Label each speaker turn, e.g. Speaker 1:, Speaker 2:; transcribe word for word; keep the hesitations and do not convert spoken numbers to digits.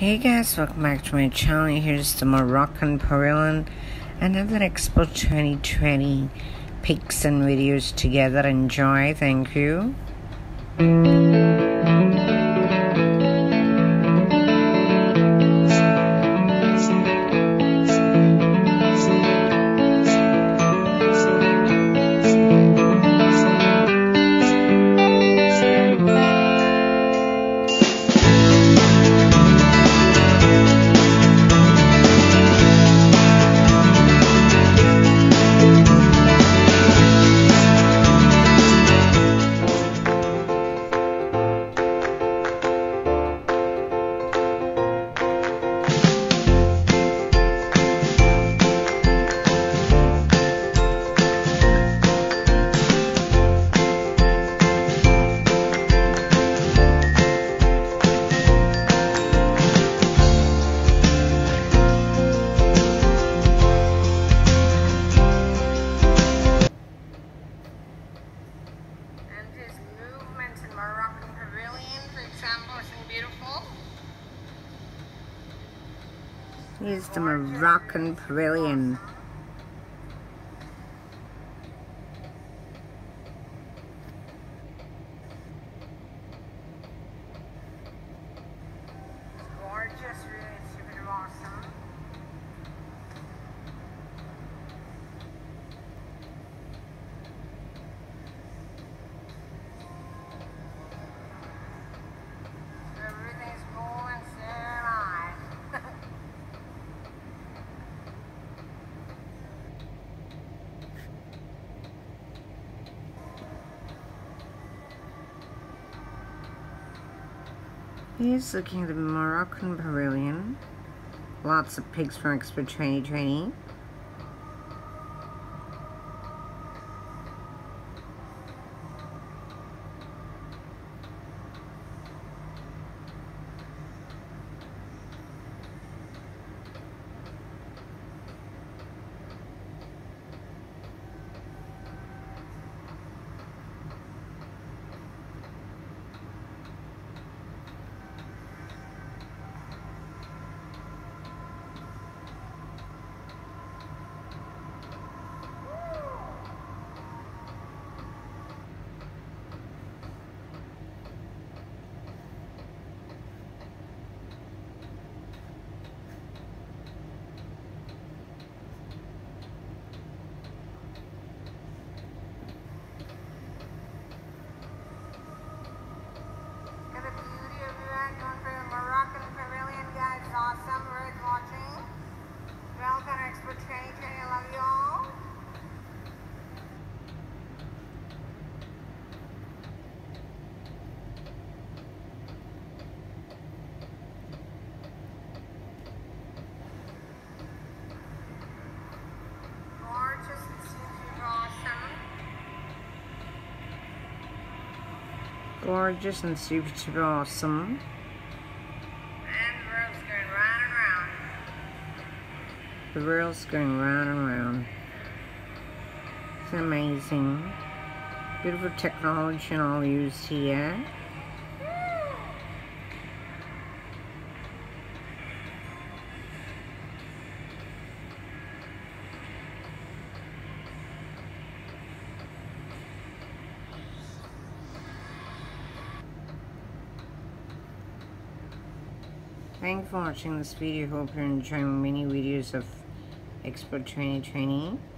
Speaker 1: Hey guys, welcome back to my channel. Here's the Moroccan Pavilion. Another Expo twenty twenty pics and videos together. Enjoy. Thank you.
Speaker 2: Moroccan Pavilion, for example, isn't beautiful?
Speaker 1: Here's the Moroccan Pavilion.
Speaker 2: Gorgeous, really super awesome. Everything's cool and so nice.
Speaker 1: Here's looking at the Moroccan Pavilion. Lots of pics from Expo twenty twenty.
Speaker 2: Awesome, worth watching. Welcome to Expo twenty twenty. I love you all. Gorgeous and super awesome.
Speaker 1: Gorgeous and super, super awesome. The world's going round and round. It's amazing. Beautiful technology and all used here. Thanks for watching this video. Hope you're enjoying many videos of Expo twenty twenty.